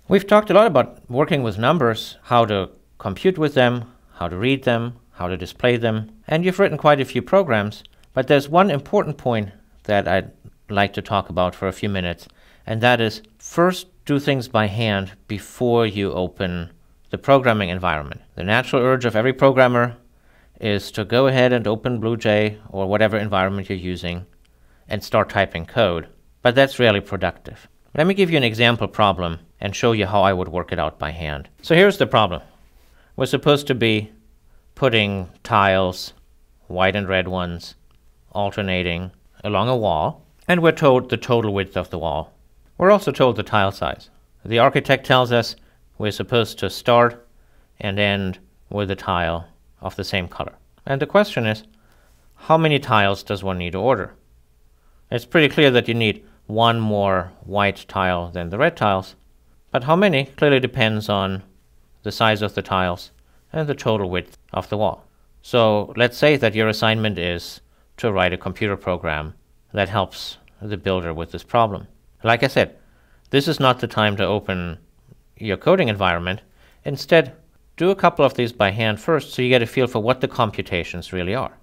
We've talked a lot about working with numbers, how to compute with them, how to read them, how to display them, and you've written quite a few programs, but there's one important point that I'd like to talk about for a few minutes, and that is first do things by hand before you open the programming environment. The natural urge of every programmer is to go ahead and open BlueJ or whatever environment you're using and start typing code, but that's rarely productive. Let me give you an example problem and show you how I would work it out by hand. So here's the problem. We're supposed to be putting tiles, white and red ones, alternating along a wall, and we're told the total width of the wall. We're also told the tile size. The architect tells us we're supposed to start and end with a tile of the same color. And the question is, how many tiles does one need to order? It's pretty clear that you need one more white tile than the red tiles, but how many clearly depends on the size of the tiles and the total width of the wall. So let's say that your assignment is to write a computer program that helps the builder with this problem. Like I said, this is not the time to open your coding environment. Instead, do a couple of these by hand first so you get a feel for what the computations really are.